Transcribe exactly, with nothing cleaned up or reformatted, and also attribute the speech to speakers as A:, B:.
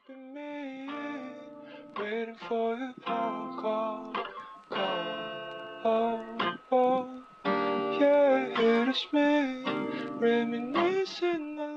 A: keeping me waiting for your phone call, call. Oh, oh, yeah, it is me, reminiscing